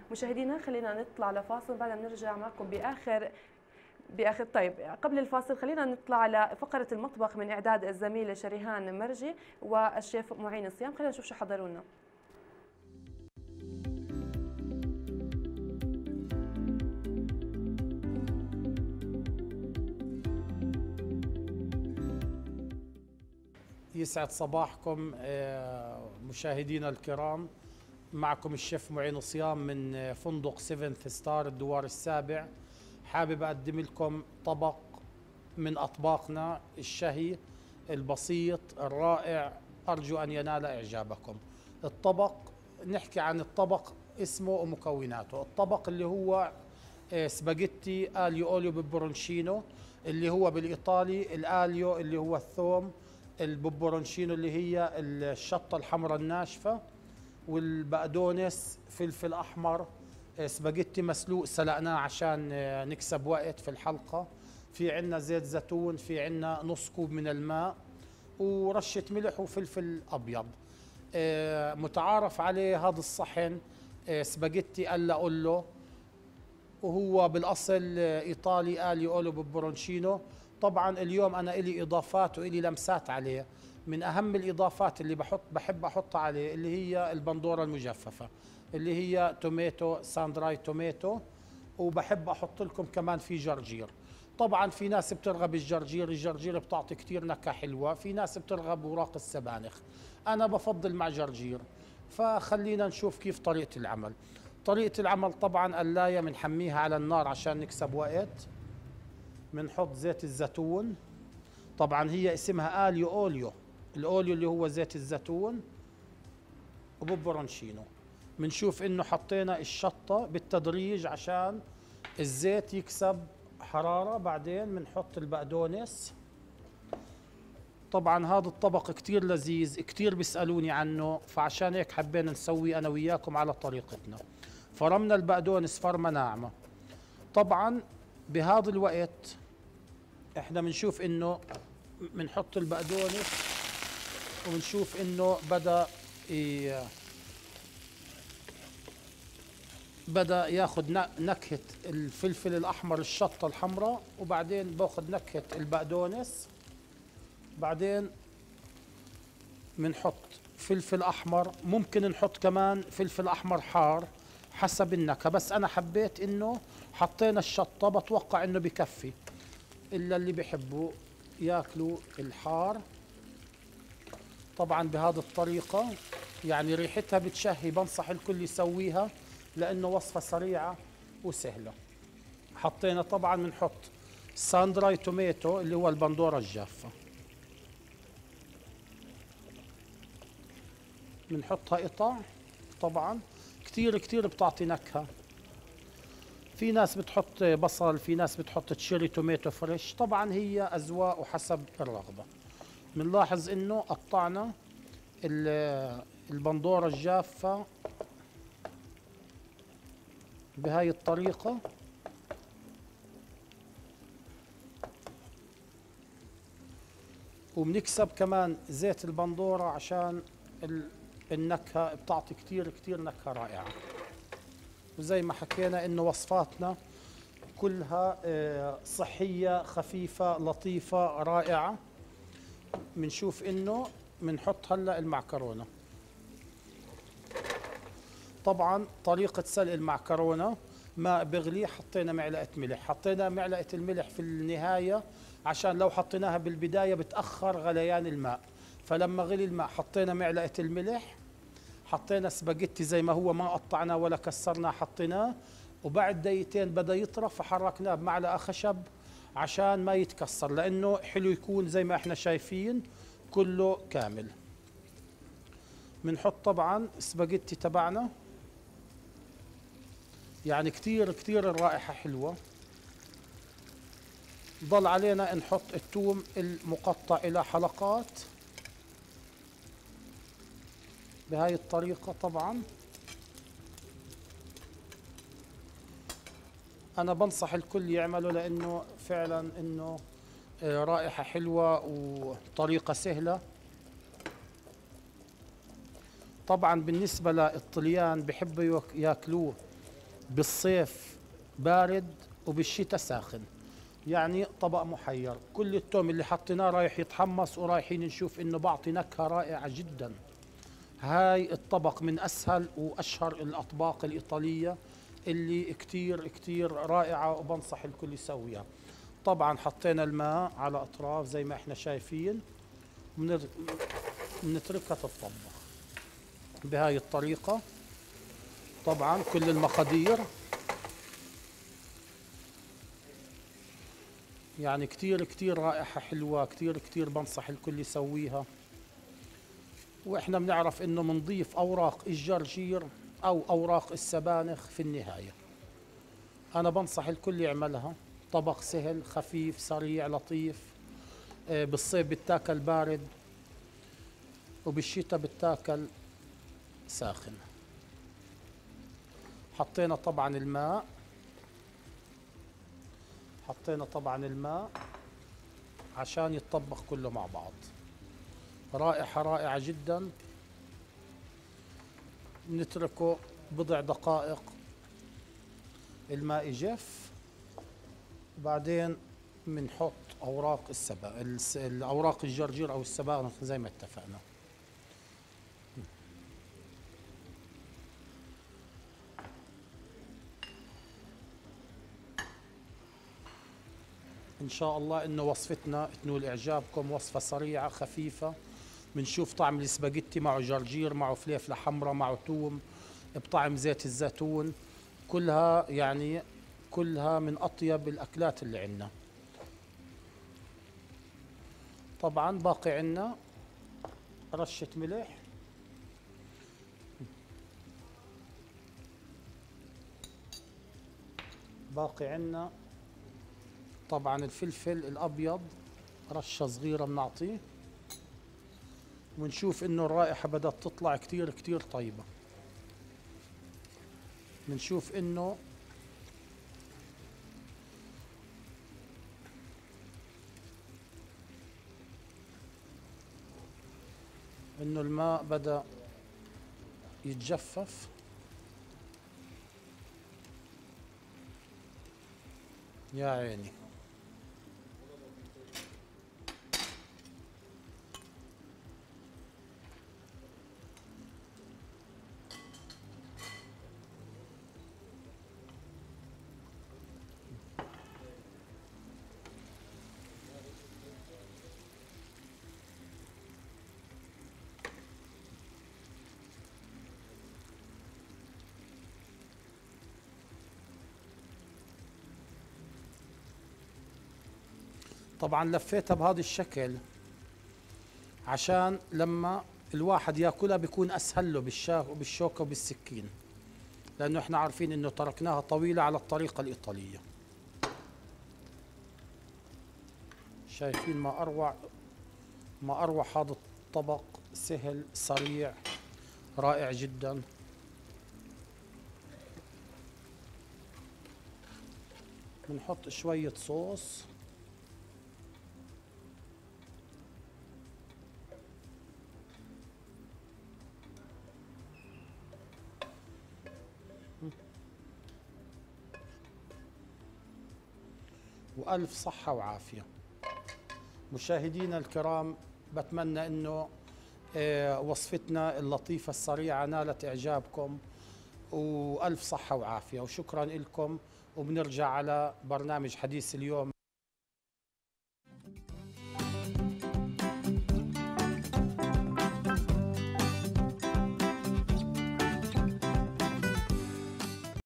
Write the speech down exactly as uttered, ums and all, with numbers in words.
مشاهدينا خلينا نطلع لفاصل، بعدها بنرجع معكم باخر باخر طيب قبل الفاصل خلينا نطلع على فقره المطبخ من اعداد الزميله شريهان مرجي والشيف معين الصيام. خلينا نشوف شو حضروا لنا. يسعد صباحكم مشاهدينا الكرام، معكم الشيف معين صيام من فندق سيفنث ستار الدوار السابع. حابب أقدم لكم طبق من أطباقنا الشهي البسيط الرائع، أرجو أن ينال إعجابكم. الطبق نحكي عن الطبق اسمه ومكوناته. الطبق اللي هو سباجيتي آليو أوليو ببرونشينو، اللي هو بالإيطالي الآليو اللي هو الثوم، البوبرونشينو اللي هي الشطة الحمراء الناشفة، والبقدونس فلفل أحمر، سباجيتي مسلوق سلقناه عشان نكسب وقت في الحلقة. في عنا زيت زيتون، في عنا نص كوب من الماء، ورشة ملح وفلفل أبيض. متعارف عليه هذا الصحن سباجيتي ألا أولو، وهو بالأصل إيطالي آليو أولو ببرونشينو. طبعا اليوم أنا إلي إضافات وإلي لمسات عليه. من أهم الإضافات اللي بحط بحب أحطها عليه اللي هي البندورة المجففة، اللي هي توميتو ساندراي توميتو، وبحب أحط لكم كمان في جرجير. طبعا في ناس بترغب الجرجير، الجرجير بتعطي كتير نكهة حلوة. في ناس بترغب وراق السبانخ، أنا بفضل مع جرجير. فخلينا نشوف كيف طريقة العمل. طريقة العمل طبعا قلاية بنحميها على النار عشان نكسب وقت. بنحط زيت الزيتون، طبعا هي اسمها آليو أوليو، الأوليو اللي هو زيت الزيتون، وببرونشينو. بنشوف انه حطينا الشطة بالتدريج عشان الزيت يكسب حرارة. بعدين بنحط البقدونس. طبعا هذا الطبق كتير لذيذ، كتير بيسألوني عنه، فعشان هيك حبينا نسوي أنا وياكم على طريقتنا. فرمنا البقدونس فرمة ناعمة. طبعا بهذا الوقت احنا بنشوف انه بنحط البقدونس وبنشوف انه بدأ بدأ ياخذ نكهة الفلفل الأحمر الشطة الحمراء، وبعدين باخذ نكهة البقدونس. بعدين بنحط فلفل أحمر، ممكن نحط كمان فلفل أحمر حار حسب النكهة، بس أنا حبيت إنه حطينا الشطة، بتوقع إنه بكفي، إلا اللي بيحبوا ياكلوا الحار. طبعا بهذه الطريقة يعني ريحتها بتشهي، بنصح الكل يسويها لأنه وصفة سريعة وسهلة. حطينا طبعا بنحط ساندراي توميتو اللي هو البندورة الجافة، بنحطها قطع. طبعا كتير كتير بتعطي نكهة. في ناس بتحط بصل، في ناس بتحط تشيري توميتو فريش، طبعا هي أذواق وحسب الرغبة. بنلاحظ انه قطعنا البندورة الجافة بهاي الطريقة. وبنكسب كمان زيت البندورة عشان النكهة بتعطي كتير كتير نكهة رائعة. وزي ما حكينا انه وصفاتنا كلها صحية خفيفة لطيفة رائعة. بنشوف انه بنحط هلا المعكرونة. طبعا طريقة سلق المعكرونة، ماء بغلي، حطينا معلقة ملح، حطينا معلقة الملح في النهاية عشان لو حطيناها بالبداية بتأخر غليان الماء. فلما غلي الماء حطينا معلقة الملح، حطينا سباجيتي زي ما هو، ما قطعناه ولا كسرناه، حطيناه. وبعد دقيقتين بدأ يطرى فحركناه بمعلقة خشب عشان ما يتكسر، لأنه حلو يكون زي ما احنا شايفين كله كامل. بنحط طبعا سباجيتي تبعنا، يعني كتير كتير الرائحة حلوة. ضل علينا نحط الثوم المقطع إلى حلقات بهاي الطريقة. طبعا أنا بنصح الكل يعمله لأنه فعلا إنه رائحة حلوة وطريقة سهلة. طبعا بالنسبة للطليان بحبوا ياكلوه بالصيف بارد وبالشتاء ساخن، يعني طبق محير. كل التوم اللي حطيناه رايح يتحمص ورايحين نشوف انه بعطي نكهة رائعة جدا. هاي الطبق من اسهل واشهر الاطباق الايطالية اللي كتير كتير رائعة وبنصح الكل يسويها. طبعا حطينا الماء على اطراف زي ما احنا شايفين، بنتركها تتطبخ بهاي الطريقة. طبعا كل المقادير يعني كتير كتير رائحة حلوة، كتير كتير بنصح الكل يسويها. واحنا بنعرف انه بنضيف اوراق الجرجير او اوراق السبانخ في النهاية. انا بنصح الكل يعملها، طبق سهل خفيف سريع لطيف. آه، بالصيف بتاكل بارد وبالشتاء بتاكل ساخن. حطينا طبعا الماء، حطينا طبعا الماء عشان يتطبخ كله مع بعض. رائحة رائعة جدا. نتركه بضع دقائق الماء يجف، وبعدين بنحط اوراق السبا الس- الاوراق الجرجير او السبانخ زي ما اتفقنا. ان شاء الله انه وصفتنا تنول اعجابكم. وصفة سريعة خفيفة. بنشوف طعم الاسباجيتي معه جرجير، معه فليفلة حمراء، معه توم، بطعم زيت الزيتون. كلها يعني كلها من اطيب الاكلات اللي عندنا. طبعا باقي عندنا رشة ملح، باقي عندنا طبعا الفلفل الابيض رشة صغيرة بنعطيه، ونشوف انه الرائحة بدأت تطلع كتير كتير طيبة. بنشوف انه انه الماء بدأ يتجفف. يا عيني. طبعا لفيتها بهذا الشكل عشان لما الواحد ياكلها بيكون اسهل له بالشا- بالشوكة وبالسكين، لانه احنا عارفين انه تركناها طويلة على الطريقة الايطالية. شايفين ما اروع ما اروع هذا الطبق، سهل سريع رائع جدا. بنحط شوية صوص، وألف صحة وعافية. مشاهدينا الكرام، بتمنى أنه آه، وصفتنا اللطيفة السريعة نالت إعجابكم، وألف صحة وعافية، وشكرا لكم. وبنرجع على برنامج حديث اليوم.